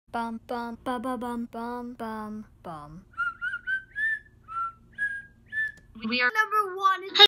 Bum bum ba ba bum bum bum bum. We are number 1 in